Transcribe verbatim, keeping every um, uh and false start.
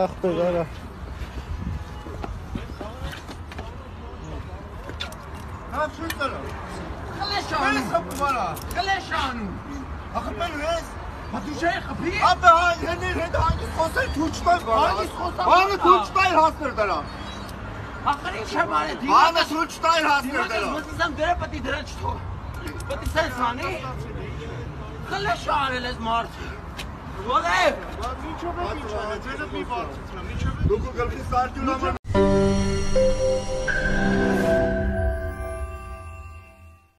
Ախպե գարա։ Հա շուտ դրա։ Կլեշանու։ Ես հպվարա։ Կլեշանու։ Ախպելու ես։ Բա դու չէ խփի։ Ապա հեներ հետ հանգիստ խոսել թուչտայ բանը։ Հանգիստ խոսա։ Բանը թուչտայ հասներ դրա։ Ախր ինչ եմ արել։ Բանը թուչտայ հասներ դրա։ Մտածեմ դերը պետք է դրա չթող։ Պետք է սենց անի։ Կլեշանել ես մարդ։ Ո՞ղե։ Ինչով է միջանը, ձեզ մի բարձրացնեմ, ինչով է։ Դուք գլխի սարտյուն